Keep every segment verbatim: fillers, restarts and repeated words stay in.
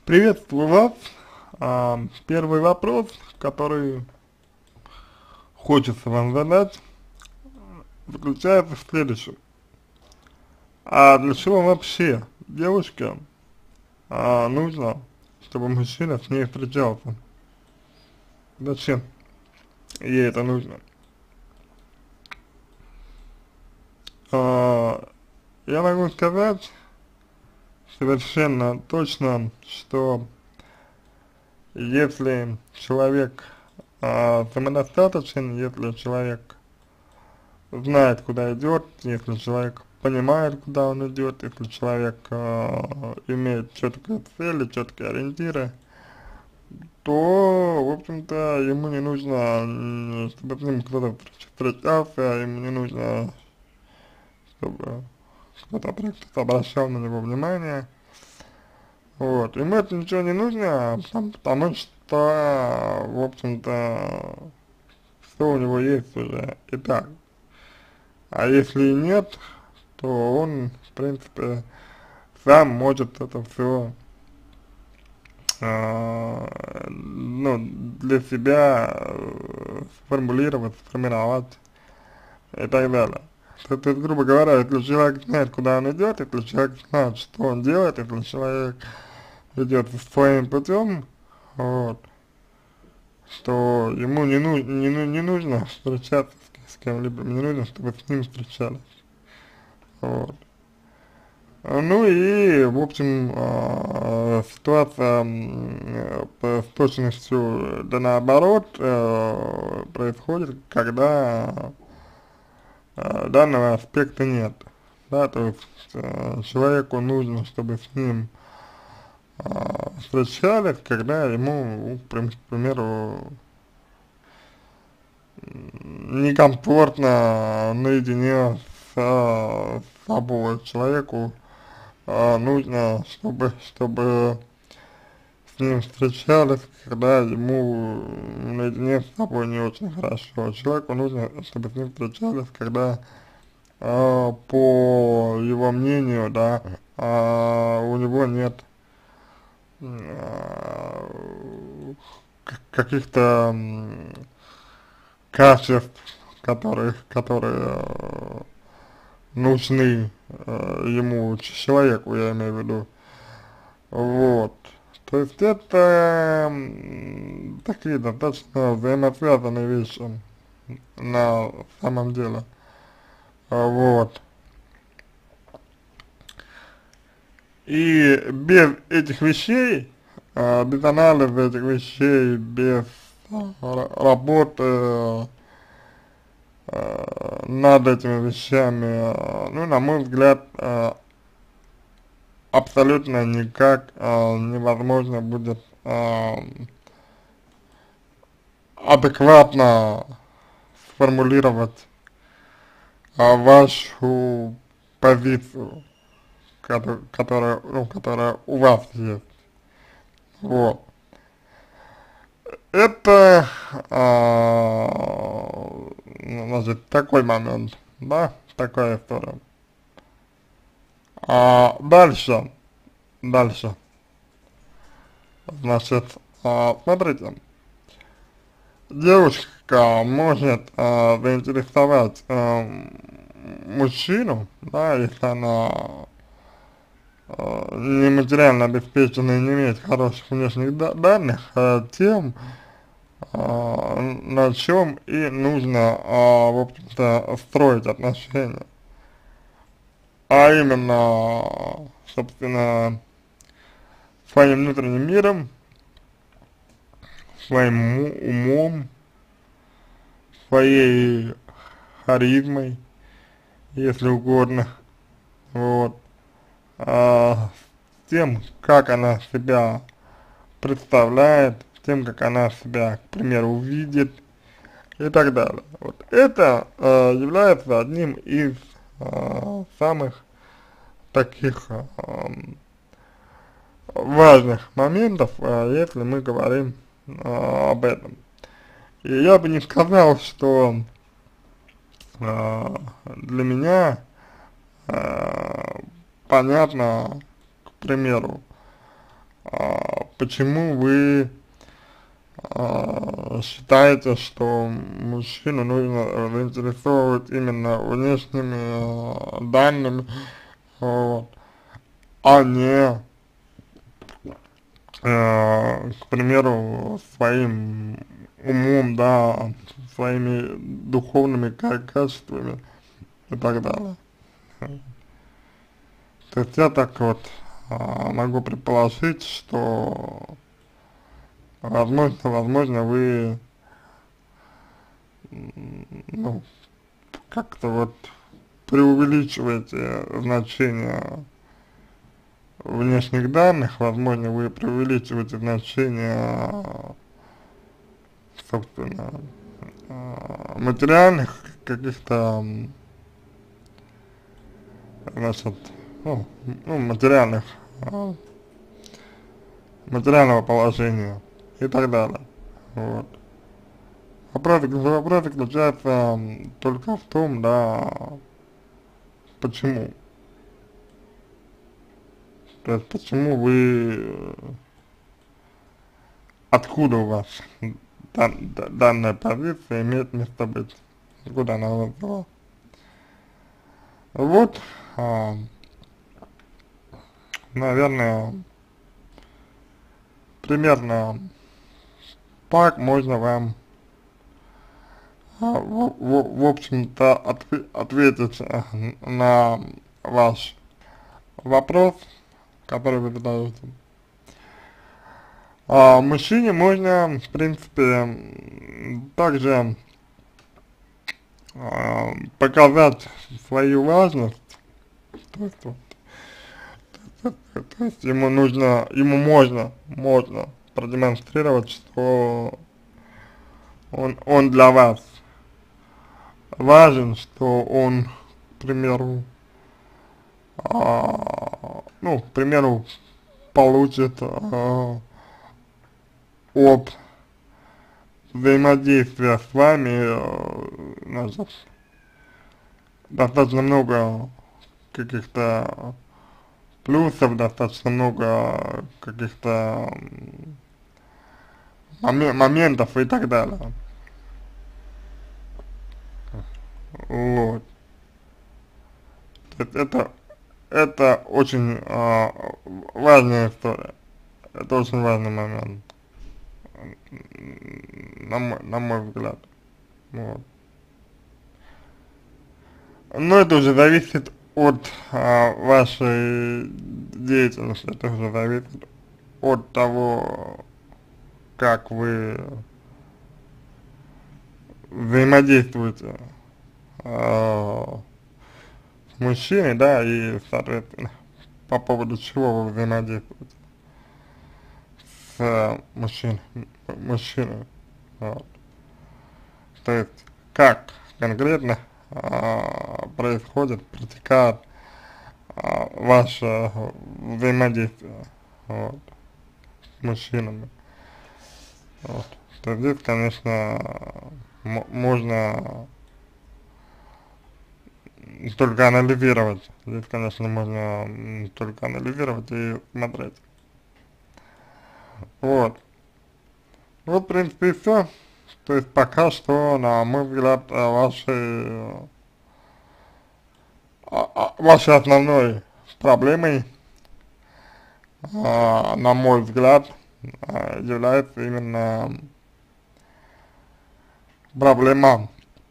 Приветствую вас. А, Первый вопрос, который хочется вам задать, заключается в следующем. А для чего вообще девушке а, нужно, чтобы мужчина с ней встречался? Зачем ей это нужно? А, я могу сказать совершенно точно, что если человек а, самодостаточен, если человек знает, куда идет, если человек понимает, куда он идет, если человек э, имеет четкие цели, четкие ориентиры, то, в общем-то, ему не нужно, м, чтобы с ним кто-то встречался, ему не нужно, чтобы кто-то кто обращал на него внимание. Вот, ему это ничего не нужно, потому, потому что, в общем-то, все у него есть уже и так. А если и нет, то он, в принципе, сам может это все, э, ну, для себя э, сформулировать, сформировать и так далее. То, то есть, грубо говоря, если человек знает, куда он идет, если человек знает, что он делает, если человек идет своим путем, вот, что ему не, ну, не, ну, не нужно встречаться с, с кем-либо, не нужно, чтобы с ним встречались. Вот. Ну и, в общем, а, ситуация м, э, с точностью да наоборот э, происходит, когда э, данного аспекта нет. Да, то есть э, человеку нужно, чтобы с ним а, встречались, когда ему, к прим- к примеру, некомфортно наедине с а, собой. Человеку а, нужно, чтобы, чтобы с ним встречались, когда ему наедине с собой не очень хорошо. Человеку нужно, чтобы с ним встречались, когда, а, по его мнению, да, а, у него нет а, к- каких-то м, качеств, которые, которые э, нужны э, ему, человеку, я имею в виду. Вот. То есть это м, такие достаточно взаимосвязанные вещи на самом деле. А, Вот. И без этих вещей, а, без анализа этих вещей, без а, ра- работы а, над этими вещами, а, ну, на мой взгляд, а, абсолютно никак а, невозможно будет а, адекватно сформулировать а, вашу позицию, которая, которая, ну, которая у вас есть. Вот. Это, а, ну, значит, такой момент, да, такая история. А дальше, дальше, значит, а, смотрите, девушка может а, заинтересовать а, мужчину, да, если она а, не материально обеспечена и не имеет хороших внешних да данных, а, тем, а, на чем и нужно, а, в общем-то, строить отношения. А именно, собственно, своим внутренним миром, своим уму- умом, своей харизмой, если угодно, вот, а, с тем, как она себя представляет, с тем, как она себя, к примеру, видит и так далее. Вот это э, является одним из э, самых таких э, важных моментов, э, если мы говорим э, об этом. И я бы не сказал, что э, для меня э, понятно, к примеру, э, почему вы а, считаете, что мужчину нужно заинтересовывать именно внешними а, данными, вот, а не, э, к примеру, своим умом, да, своими духовными ка- качествами и так далее. То есть я так вот а, могу предположить, что возможно, возможно вы, м, ну, как-то вот преувеличиваете значение внешних данных, возможно, вы преувеличиваете значение, собственно, а, материальных каких-то, м, значит, ну, ну, материальных, а, материального положения и так далее. Вот. Вопрос, вопрос заключается м, только в том, да, почему. То есть почему вы, э, откуда у вас дан- да- данная позиция имеет место быть, откуда она у вас взяла. Вот, а, наверное, примерно так можно вам, а, в, в- в общем-то, отве- ответить э, на ваш вопрос, который вы задаете. А мужчине можно, в принципе, м, также а, показать свою важность, то есть, вот, то есть ему нужно, ему можно, можно продемонстрировать, что он, он для вас важен, что он, к примеру, а, ну, к примеру, получит а, от взаимодействия с вами, э, значит, достаточно много каких-то плюсов, достаточно много каких-то момен моментов и так далее. Вот. То есть это, это очень а, важная история. Это очень важный момент, на мой, на мой взгляд. Вот. Но это уже зависит от а, вашей деятельности, это уже зависит от того, как вы взаимодействуете а, с мужчиной, да, и, соответственно, по поводу чего вы взаимодействуете с э, мужчин, мужчиной, вот. То есть, как конкретно а, происходит, протекает а, ваше взаимодействие, вот, с мужчинами, вот. То здесь, конечно, можно только анализировать, здесь, конечно, можно м, только анализировать и смотреть, вот. Вот, в принципе, и все. То есть пока что, на мой взгляд, э, вашей, а, а, вашей основной проблемой, а, на мой взгляд, а, является именно проблема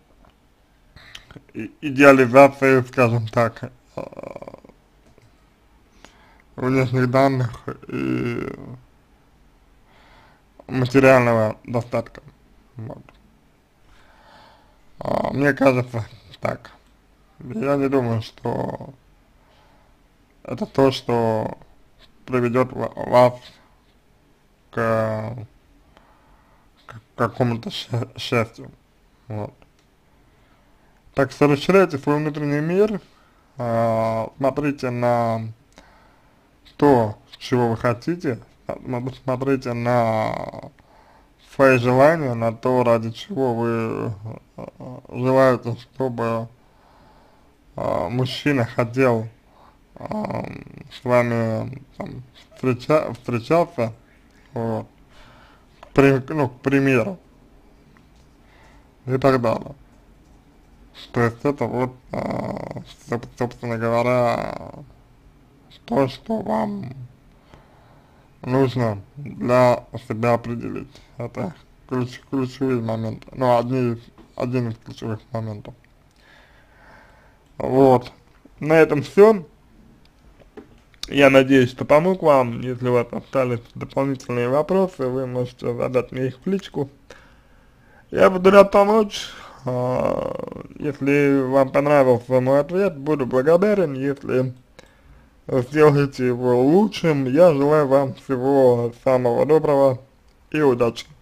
и- идеализации, скажем так, а, внешних данных и материального достатка. Вот. А, мне кажется так. Я не думаю, что это то, что приведет вас к, к какому-то счастью. Вот. Так что расширяйте свой внутренний мир, а, смотрите на то, чего вы хотите, а, смотрите на свои желания, на то, ради чего вы а, желаете, чтобы а, мужчина хотел а, с вами там, встреча встречаться вот, при, ну, к примеру, и так далее. То есть это вот, а, собственно говоря, то, что вам нужно для себя определить. Это ключ, ключевые моменты, ну, одни из, один из ключевых моментов. Вот. На этом все. Я надеюсь, что помог вам. Если у вас остались дополнительные вопросы, вы можете задать мне их в личку. Я буду рад помочь. Если вам понравился мой ответ, буду благодарен. Если сделаете его лучшим, я желаю вам всего самого доброго и удачи.